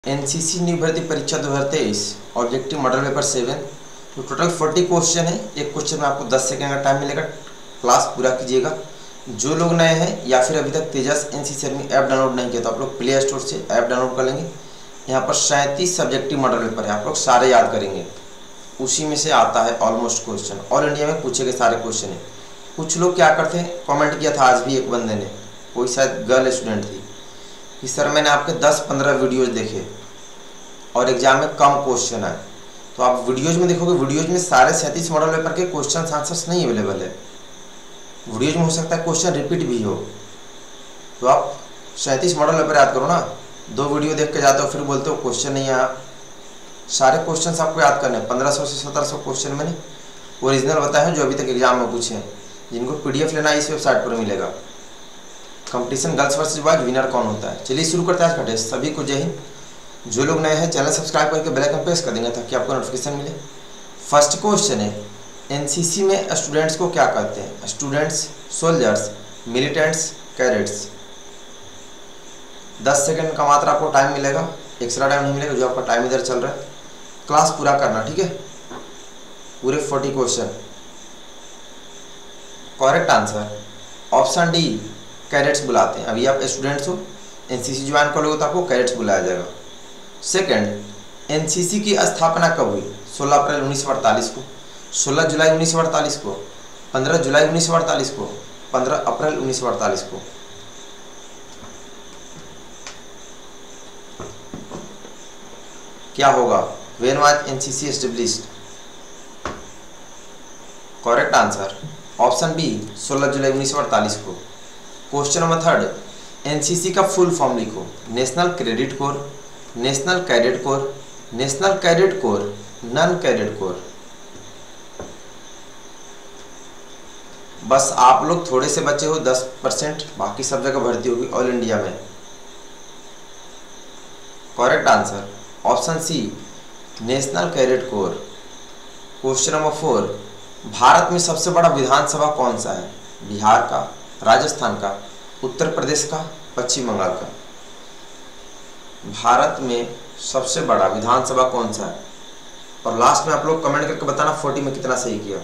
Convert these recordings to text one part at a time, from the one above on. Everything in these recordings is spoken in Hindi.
एनसीसी न्यू भर्ती परीक्षा 2023 ऑब्जेक्टिव मॉडल पेपर 7। तो टोटल 40 क्वेश्चन है। एक क्वेश्चन में आपको 10 सेकंड का टाइम मिलेगा। क्लास पूरा कीजिएगा। जो लोग नए हैं या फिर अभी तक तेजस एनसीसी ऐप डाउनलोड नहीं किया तो आप लोग प्ले स्टोर से ऐप डाउनलोड कर लेंगे। यहाँ पर 37 सब्जेक्टिव मॉडल पेपर है, आप लोग सारे याद करेंगे। उसी में से आता है ऑलमोस्ट क्वेश्चन, ऑल इंडिया में पूछे गए सारे क्वेश्चन है। कुछ लोग क्या करते हैं, कॉमेंट किया था आज भी एक बंदे ने, कोई शायद गर्ल स्टूडेंट थी, कि सर मैंने आपके 10-15 वीडियोज़ देखे और एग्जाम में कम क्वेश्चन आए। तो आप वीडियोज़ में देखोगे, वीडियोज़ में सारे 37 मॉडल पेपर के क्वेश्चन आंसर्स नहीं अवेलेबल है। वीडियोज़ में हो सकता है क्वेश्चन रिपीट भी हो। तो आप 37 मॉडल पेपर याद करो ना। 2 वीडियो देख के जाते हो फिर बोलते हो क्वेश्चन नहीं आया। सारे क्वेश्चन आपको याद करने हैं। 1500 से 1700 क्वेश्चन मैंने ओरिजिनल बताए हैं जो अभी तक एग्जाम में पूछे हैं। जिनको PDF लेना इस वेबसाइट पर मिलेगा। Competition girls versus boys winner कौन होता है। चलिए शुरू करते हैं आज का टेस्ट। सभी को जय हिंद। जो लोग नए हैं चैनल सब्सक्राइब करके बेल आइकन प्रेस कर देंगे ताकि आपको नोटिफिकेशन मिले। फर्स्ट क्वेश्चन है, एनसीसी में स्टूडेंट्स को क्या कहते हैं। Students, soldiers, militants, cadets. 10 second का मात्र आपको टाइम मिलेगा, एक्स्ट्रा टाइम नहीं मिलेगा। जो आपका टाइम इधर चल रहा है क्लास पूरा करना, ठीक है। पूरे 40 question. Correct answer option D, cadets बुलाते हैं। अभी आप स्टूडेंट्स हो, एनसीसी ज्वाइन करोगे तो आपको कैडेट्स बुलाया जाएगा। सेकंड, एनसीसी की स्थापना कब हुई। 16 अप्रैल 1948 को, 16 जुलाई 1948 को, 15 जुलाई 1948 को, 15 अप्रैल 1948 को। क्या होगा, when was NCC established. Correct answer option B, 16 जुलाई 1948 को। क्वेश्चन नंबर थर्ड, एनसीसी का फुल फॉर्म लिखो। National credit corps, national cadet corps, national cadet corps, none cadet corps. बस आप लोग थोड़े से बचे हो 10%, बाकी सब जगह भर्ती होगी ऑल इंडिया में। Correct answer option C, national cadet corps. Question number 4, भारत में सबसे बड़ा विधानसभा कौन सा है। बिहार का, राजस्थान का, उत्तर प्रदेश का, पश्चिम बंगाल का। भारत में सबसे बड़ा विधानसभा कौन सा है। और लास्ट में आप लोग कमेंट करके बताना 40 में कितना सही किया।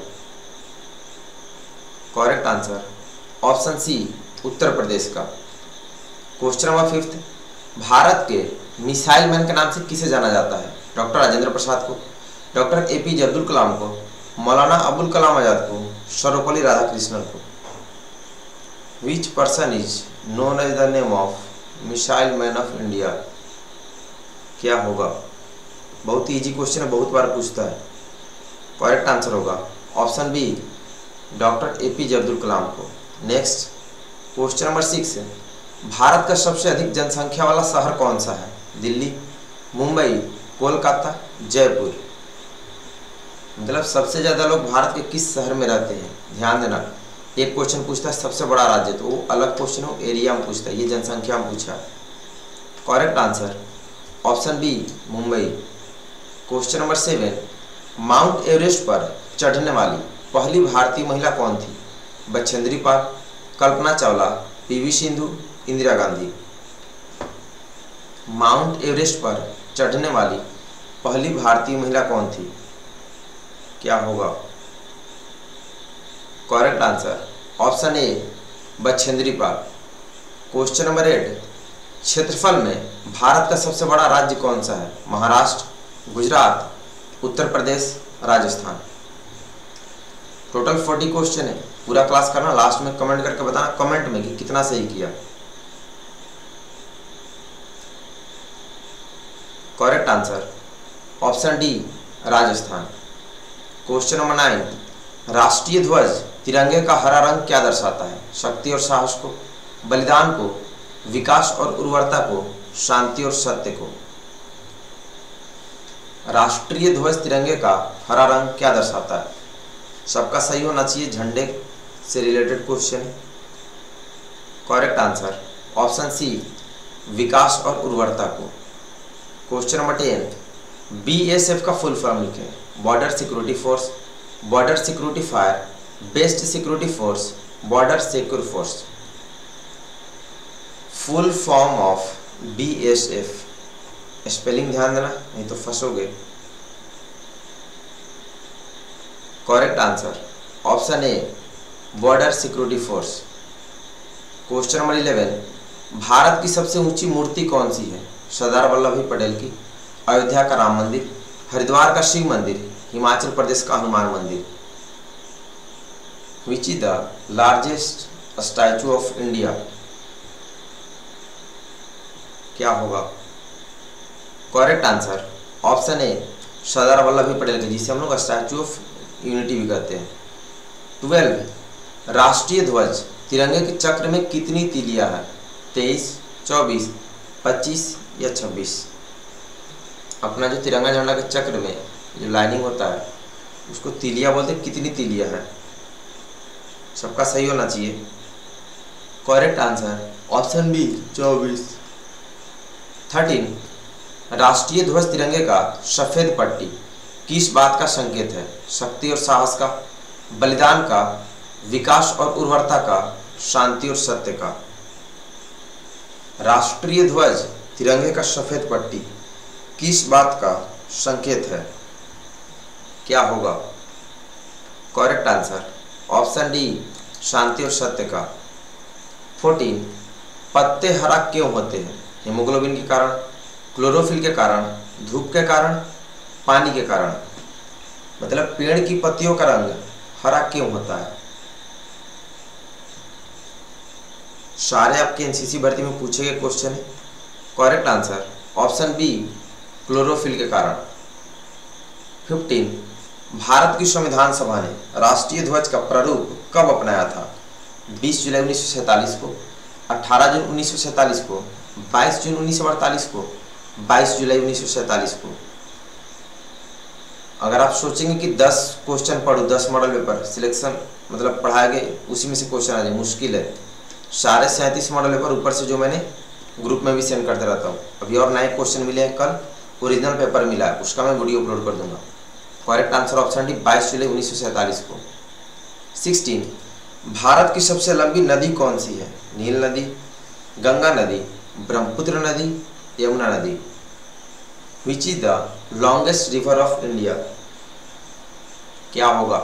Correct answer option C, Uttar Pradesh का। क्वेश्चन नंबर 5, भारत के मिसाइल मैन के नाम से किसे जाना जाता है। डॉक्टर राजेंद्र प्रसाद को, डॉक्टर APJ अब्दुल कलाम को, मौलाना अबुल कलाम आजाद को, सर्वपल्ली राधाकृष्णन को। Which person is known as the name of missile man of India. क्या होगा, बहुत इजी क्वेश्चन है, बहुत बार पूछता है। करेक्ट आंसर होगा option B, doctor APJ Abdul Kalam को। नेक्स्ट क्वेश्चन नंबर 6, भारत का सबसे अधिक जनसंख्या वाला शहर कौन सा है। दिल्ली, मुंबई, कोलकाता, जयपुर। मतलब सबसे ज़्यादा लोग भारत के किस शहर में रहते हैं। ध्यान देना, एक क्वेश्चन पूछता है सबसे बड़ा राज्य, तो वो अलग क्वेश्चन हो, एरिया में पूछता है, ये जनसंख्या में पूछा। Correct answer option B, Mumbai. Question number 7, Mount Everest पर चढ़ने वाली पहली भारतीय महिला कौन थी। Bachendri Pal, Kalpana Chawla, PV Sindhu, Indira Gandhi. Mount Everest पर चढ़ने वाली पहली भारतीय महिला कौन थी। क्या होगा, correct answer option A, Bachendri Pal. Question number 8, क्षेत्रफल में भारत का सबसे बड़ा राज्य कौन सा है। महाराष्ट्र, गुजरात, उत्तर प्रदेश, राजस्थान। टोटल 40 क्वेश्चन है, पूरा क्लास करना। लास्ट में कमेंट करके बताना कमेंट में कि कितना सही किया। Correct answer option D, Rajasthan. Question number 9, राष्ट्रीय ध्वज तिरंगे का हरा रंग क्या दर्शाता है। शक्ति और साहस को, बलिदान को, विकास और उर्वरता को, शांति और सत्य को। राष्ट्रीय ध्वज तिरंगे का हरा रंग क्या दर्शाता है। सबका सही होना चाहिए, झंडे से related question. Correct answer option C, विकास और उर्वरता को। क्वेश्चन नंबर 10, BSF का फुल फॉर्म लिखें। Border security force, border security fire, best security force, border secure force. Full form of BSF। Spelling ध्यान देना नहीं तो फंसोगे। Correct answer option A border security force. Question number 11, भारत की सबसे ऊंची मूर्ति कौन सी है? सरदार वल्लभ भाई पटेल की, अयोध्या का राम मंदिर, हरिद्वार का शिव मंदिर, हिमाचल प्रदेश का हनुमान मंदिर। Which is the largest statue of India? क्या होगा? Correct answer option A Sardar Vallabh Bhai Patel की, जिसे हम लोग स्टैचू ऑफ यूनिटी भी कहते हैं। 12, राष्ट्रीय ध्वज तिरंगे के चक्र में कितनी तीलियां है? 23, 24, 25 या 26? अपना जो तिरंगा झंडा के चक्र में जो लाइनिंग होता है उसको तीलियां बोलते हैं। कितनी तीलियां हैं? सबका सही होना चाहिए। Correct answer option B 24। 13, राष्ट्रीय ध्वज तिरंगे का सफेद पट्टी किस बात का संकेत है? शक्ति और साहस का, बलिदान का, विकास और उर्वरता का, शांति और सत्य का। राष्ट्रीय ध्वज तिरंगे का सफेद पट्टी किस बात का संकेत है? क्या होगा? करेक्ट आंसर ऑप्शन डी शांति और सत्य का। 14, पत्ते हरा क्यों होते हैं? हीमोग्लोबिन के कारण, क्लोरोफिल के कारण, धूप के कारण, पानी के कारण। मतलब पेड़ की पत्तियों का रंग हरा क्यों होता है? सारे आपके एनसीसी भर्ती में पूछे गए क्वेश्चन है। Correct answer option B chlorophyll के कारण। 15, भारत की संविधान सभा ने राष्ट्रीय ध्वज का प्रारूप कब अपनाया था? 20 जुलाई 1947 को, 18 जून 1947 को, 22 जून 1948 को, 22 जुलाई 1947 को। अगर आप सोचेंगे कि 10 क्वेश्चन पढ़ो, 10 मॉडल पेपर सिलेक्शन मतलब पढ़ाए गए उसी में से क्वेश्चन आ जाए, मुश्किल है। सारे 37 मॉडल पेपर ऊपर से जो मैंने ग्रुप में भी सेंड करते रहता हूँ। अभी और नए क्वेश्चन मिले हैं, कल ओरिजिनल पेपर मिला है, उसका मैं वीडियो अपलोड कर दूंगा। करेक्ट आंसर ऑप्शन डी 22 जुलाई 1947 को। 16, भारत की सबसे लंबी नदी कौन सी है? नील नदी, गंगा नदी, ब्रह्मपुत्र नदी, यमुना नदी। Which is the longest river of India? क्या होगा?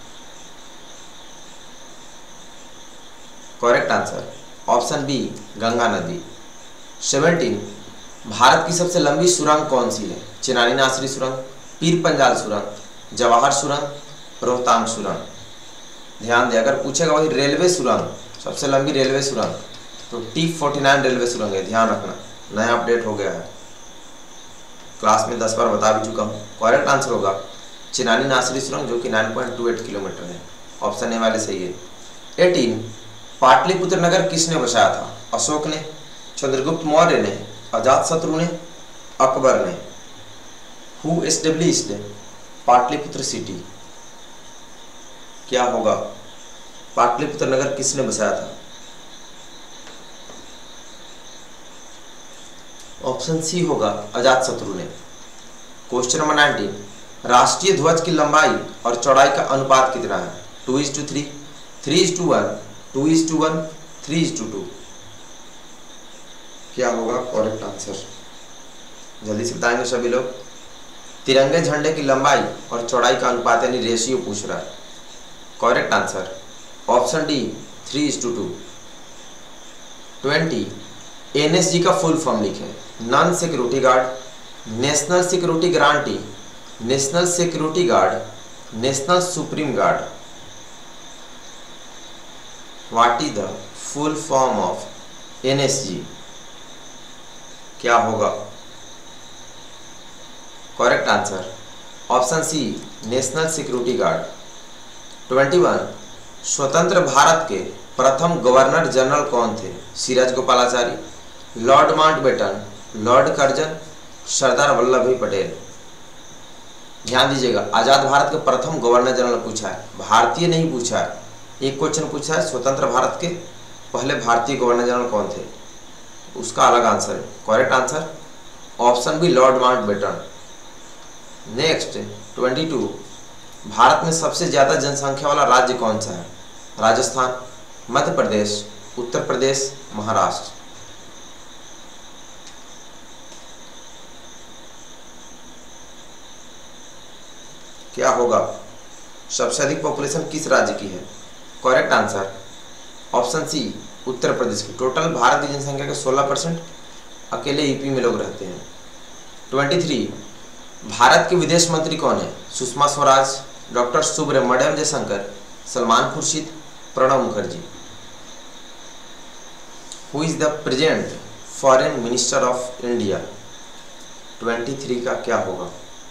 Correct answer option B Ganga नदी। 17, भारत की सबसे लंबी सुरंग कौन सी है? चिनानी नासरी सुरंग, पीर पंजाल सुरंग, जवाहर सुरंग, रोहतांग सुरंग। ध्यान दे, अगर पूछेगा वही रेलवे सुरंग, सबसे लंबी रेलवे सुरंग तो T49 रेलवे सुरंग है, ध्यान रखना, नया अपडेट हो गया है। क्लास में 10 बार बता भी चुका हूँ। करेक्ट आंसर होगा चिनानी नासरी सुरंग, जो कि 9.28 किलोमीटर है। ऑप्शन ए वाले सही है। 18, पाटलिपुत्र नगर किसने बसाया था? अशोक ने, चंद्रगुप्त मौर्य ने, अजातशत्रु ने, अकबर ने। Who established Pataliputra city? क्या होगा? पाटलिपुत्र नगर किसने बसाया था? ऑप्शन सी होगा अजातशत्रु ने। क्वेश्चन नंबर 19, राष्ट्रीय ध्वज की लंबाई और चौड़ाई का अनुपात कितना है? 2:3, 3:1, 2:1, 3:2। क्या होगा? करेक्ट आंसर जल्दी से बताएंगे सभी लोग। तिरंगे झंडे की लंबाई और चौड़ाई का अनुपात यानी रेशियो पूछ रहा है। Correct answer option D 3:2। 20, NSG का फुल फॉर्म लिखें। Non security guard, national security guarantee, national security guard, national supreme guard. What is the full form of NSG? क्या होगा? Correct answer option C national security guard. 21, स्वतंत्र भारत के प्रथम गवर्नर जनरल कौन थे? Siraj Gopalachari, Lord Mountbatten, Lord Curzon, Sardar Vallabh Bhai Patel. ध्यान दीजिएगा, आजाद भारत के प्रथम गवर्नर जनरल पूछा है, भारतीय नहीं पूछा है। एक क्वेश्चन पूछा है स्वतंत्र भारत के पहले भारतीय गवर्नर जनरल कौन थे, उसका अलग आंसर है। Correct answer option B Lord Mountbatten. Next 22, भारत में सबसे ज्यादा जनसंख्या वाला राज्य कौन सा है? राजस्थान, मध्य प्रदेश, उत्तर प्रदेश, महाराष्ट्र। क्या होगा? सबसे अधिक पॉपुलेशन किस राज्य की है? Correct answer option C Uttar Pradesh की। टोटल भारत की जनसंख्या के 16% अकेले यूपी में लोग रहते हैं। 23 भारत के विदेश मंत्री कौन है? Sushma Swaraj, doctor Subrahmanyam Jaishankar, Salman Khurshid, Pranab Mukherjee. Who is the present foreign minister of India? 23 का क्या होगा?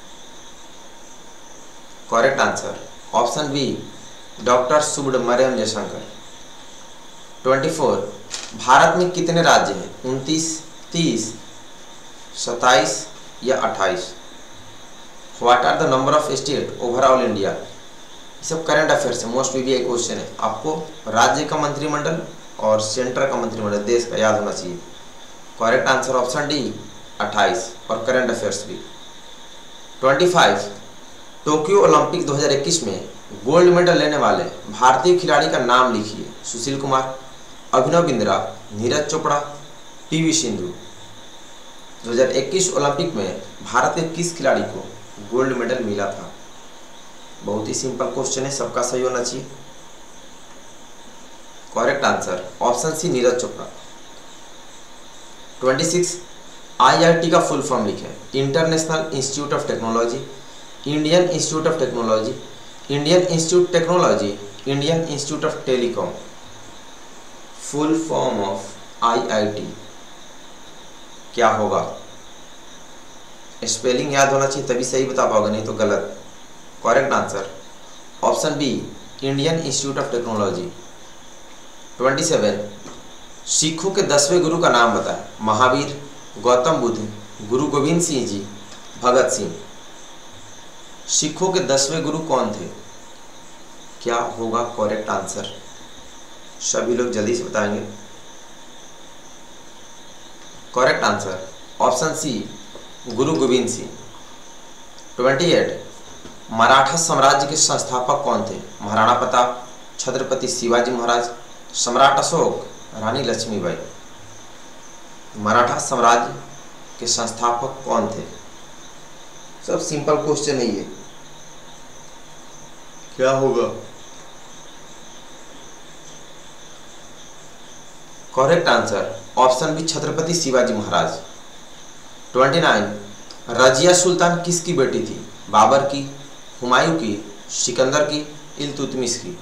Correct answer option B doctor Subrahmanyam Jaishankar. 24 Bharat में कितने राज्य हैं? 29, 30, 27 या 28? What are the number of state overall India? ये सब करंट अफेयर से मोस्ट वीवीआई क्वेश्चन है। आपको राज्य का मंत्रिमंडल और सेंटर का मंत्रिमंडल देश का याद होना चाहिए। करेक्ट आंसर ऑप्शन डी 28 और करंट अफेयर्स भी। 25 टोक्यो ओलंपिक 2021 में गोल्ड मेडल लेने वाले भारतीय खिलाड़ी का नाम लिखिए। सुशील कुमार, अभिनव बिंद्रा, नीरज चोपड़ा, पीवी सिंधु। 2021 ओलंपिक में भारत के किस खिलाड़ी को गोल्ड मेडल मिला था? बहुत ही सिंपल क्वेश्चन है, सबका सही होना चाहिए। Correct answer option C Neeraj Chopra. 26 IIT का फुल फॉर्म लिखें। International institute of technology, Indian institute of technology, Indian institute technology, Indian institute of telecom. Full form of IIT क्या होगा? स्पेलिंग याद होना चाहिए तभी सही बता पाओगे, नहीं तो गलत। Correct answer option B Indian institute of technology. 27 सिखों के 10वें गुरु का नाम बताएं। महावीर, गौतम बुद्ध, गुरु गोविंद सिंह जी, भगत सिंह। सिखों के 10वें गुरु कौन थे? क्या होगा करेक्ट आंसर? सभी लोग जल्दी से बताएंगे। करेक्ट आंसर ऑप्शन सी गुरु गोविंद सिंह। 28 मराठा साम्राज्य के संस्थापक कौन थे? महाराणा प्रताप, छत्रपति शिवाजी महाराज, सम्राट अशोक, रानी लक्ष्मीबाई। मराठा साम्राज्य के संस्थापक कौन थे? सब सिंपल क्वेश्चन है ये। क्या होगा? Correct answer option B Chhatrapati Shivaji Maharaj. 29 Razia Sultan किसकी बेटी थी? बाबर की, हुमायूं की, सिकंदर की, इल्तुतमिश की।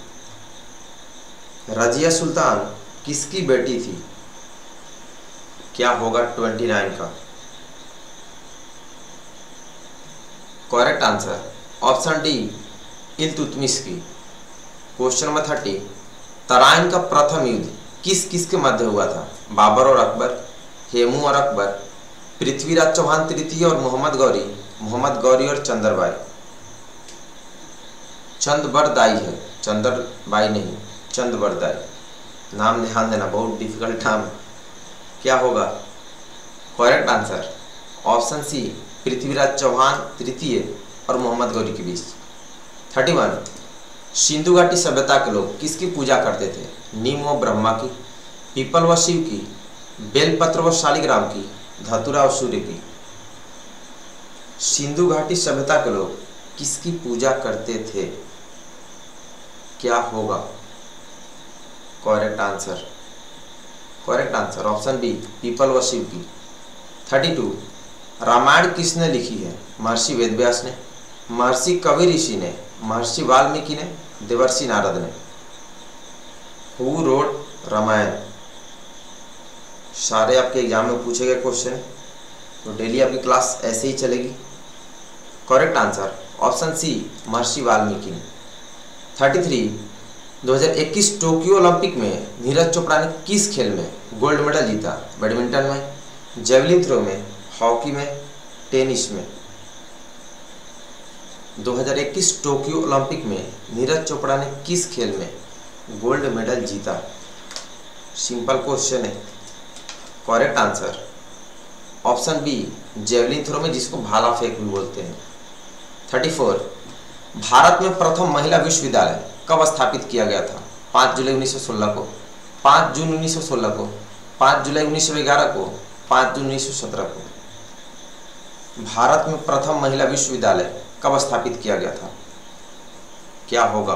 रजिया सुल्तान किसकी बेटी थी? क्या होगा 29 का? Correct answer option D Iltutmish की। क्वेश्चन नंबर 30 तराइन का प्रथम युद्ध किस किस के मध्य हुआ था? बाबर और अकबर, हेमू और अकबर, पृथ्वीराज चौहान तृतीय और मोहम्मद गौरी और चंद्रबाई। चंद्रबरदाई है, चंद्रबाई नहीं, चंद्रबरदाई। नाम ध्यान देना, बहुत डिफिकल्ट नाम। क्या होगा? Correct answer option C Prithviraj Chauhan तृतीय और मोहम्मद गौरी के बीच। 31 सिंधु घाटी सभ्यता के लोग किसकी पूजा करते थे? नीम व ब्रह्मा की, पीपल व शिव की, बेलपत्र व शालिग्राम की, धतुरा व सूर्य की। सिंधु घाटी सभ्यता के लोग किसकी पूजा करते थे? क्या होगा? करेक्ट आंसर ऑप्शन बी पीपल व शिव की। 32 रामायण किसने लिखी है? महर्षि वेदव्यास ने, महर्षि कवि ऋषि ने, महर्षि वाल्मीकि ने, देवर्षि नारद ने। Who wrote Ramayan? सारे आपके एग्जाम में पूछे गए क्वेश्चन, तो डेली आपकी क्लास ऐसे ही चलेगी। करेक्ट आंसर ऑप्शन सी महर्षि वाल्मीकि ने। 33 2021 टोक्यो ओलंपिक में नीरज चोपड़ा ने किस खेल में गोल्ड मेडल जीता? बैडमिंटन में, जेवलिन थ्रो में, हॉकी में, टेनिस में। 2021 टोक्यो ओलंपिक में नीरज चोपड़ा ने किस खेल में गोल्ड मेडल जीता? सिंपल क्वेश्चन है। Correct answer option B javelin throw में, जिसको भाला फेंक भी बोलते हैं। 34 भारत में प्रथम महिला विश्वविद्यालय कब स्थापित किया गया था? 5 जुलाई 1916 को, 5 जून 1916 को, 5 जुलाई 1911 को, 5 जून 1917 को। भारत में प्रथम महिला विश्वविद्यालय कब स्थापित किया गया था? क्या होगा?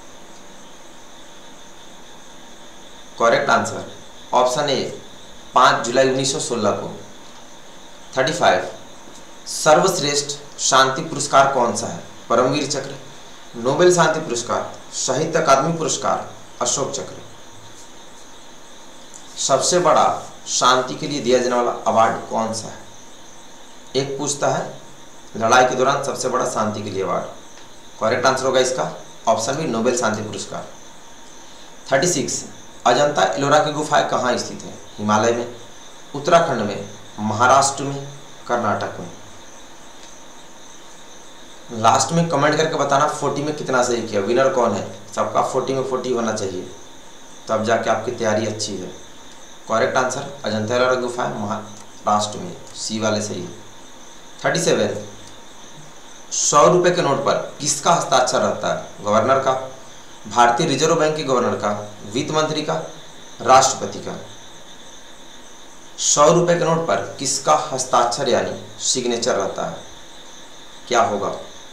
करेक्ट आंसर ऑप्शन ए 5 जुलाई 1916 को। 35 सर्वश्रेष्ठ शांति पुरस्कार कौन सा है? परमवीर चक्र, नोबेल शांति पुरस्कार, साहित्य अकादमी पुरस्कार, अशोक चक्र। सबसे बड़ा शांति के लिए दिया जाने वाला अवार्ड कौन सा है? एक पूछता है लड़ाई के दौरान सबसे बड़ा शांति के लिए अवार्ड। करेक्ट आंसर होगा इसका ऑप्शन बी नोबेल शांति पुरस्कार। 36 अजंता एलोरा की गुफाएं कहाँ स्थित है? हिमालय में, उत्तराखंड में, महाराष्ट्र में, कर्नाटक में। लास्ट में कमेंट करके बताना 40 में कितना सही किया, विनर कौन है। सबका 40 में 40 होना चाहिए, तब जाके आपकी तैयारी अच्छी है। करेक्ट आंसर अजंता एलोरा गुफाएं महाराष्ट्र में, सी वाले सही है। 37 100 रुपये के नोट पर किसका हस्ताक्षर रहता है? गवर्नर का, भारतीय रिजर्व बैंक के गवर्नर का, वित्त मंत्री का, राष्ट्रपति का। 100 रुपये के नोट पर किसका हस्ताक्षर यानी सिग्नेचर रहता है? क्या होगा?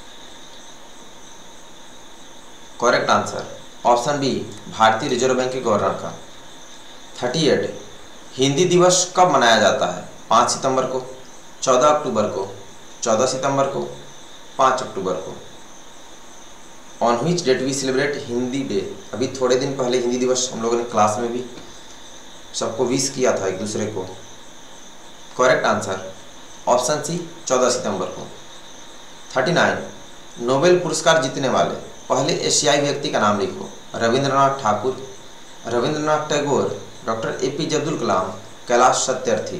करेक्ट आंसर ऑप्शन बी भारतीय रिजर्व बैंक के गवर्नर का। 38 हिंदी दिवस कब मनाया जाता है? 5 सितंबर को, 14 अक्टूबर को, 14 सितंबर को, 5 अक्टूबर को। On which date we celebrate Hindi day? अभी थोड़े दिन पहले हिंदी दिवस हम लोगों ने क्लास में भी सबको विश किया था एक दूसरे को। करेक्ट आंसर ऑप्शन सी 14 सितंबर को। 39 नोबेल पुरस्कार जीतने वाले पहले एशियाई व्यक्ति का नाम लिखो। Rabindranath Thakur, Rabindranath Tagore, doctor APJ Abdul Kalam, Kailash Satyarthi.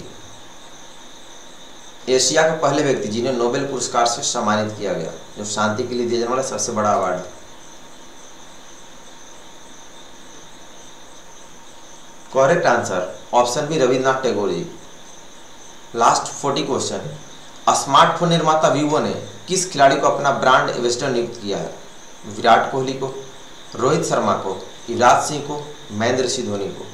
Asia के पहले व्यक्ति जिन्हें नोबेल पुरस्कार से सम्मानित किया गया, जो शांति के लिए दिया जाने वाला सबसे बड़ा award. Correct answer option B Rabindranath Tagore ji. Last 40 question smartphone निर्माता वीवो ने किस खिलाड़ी को अपना ब्रांड एम्बेसडर नियुक्त किया है? विराट कोहली को, रोहित शर्मा को, युवराज सिंह को, महेंद्र सिंह धोनी को।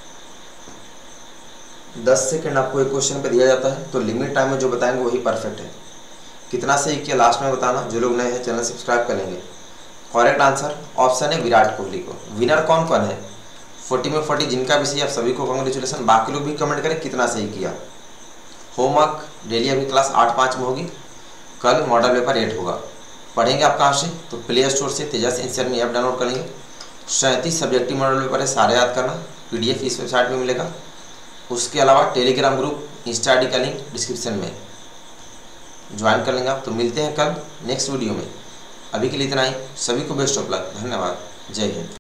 10 सेकंड आपको एक क्वेश्चन पे दिया जाता है, तो लिमिट टाइम में जो बताएंगे वही परफेक्ट है। कितना सही किया लास्ट में बताना। जो लोग नए हैं चैनल सब्सक्राइब कर लेंगे। करेक्ट आंसर ऑप्शन है विराट कोहली को। विनर कौन कौन है? 40 में 40 जिनका भी सही, आप सभी को कांग्रेचुलेसन। बाकी लोग भी कमेंट करें कितना सही किया। होमवर्क डेली अभी क्लास 8:05 में होगी, कल मॉडल पेपर 8 होगा। पढ़ेंगे आप कहाँ से? तो प्ले स्टोर से तेजस इंस्टीट्यूट में ऐप डाउनलोड कर लेंगे। 37 सब्जेक्टिव मॉडल पेपर है, सारे याद करना। PDF इस वेबसाइट में मिलेगा। उसके अलावा टेलीग्राम ग्रुप, इंस्टा ID का लिंक डिस्क्रिप्शन में ज्वाइन कर लेंगे आप। तो मिलते हैं कल नेक्स्ट वीडियो में। अभी के लिए इतना ही। सभी को बेस्ट ऑफ लक। धन्यवाद। जय हिंद।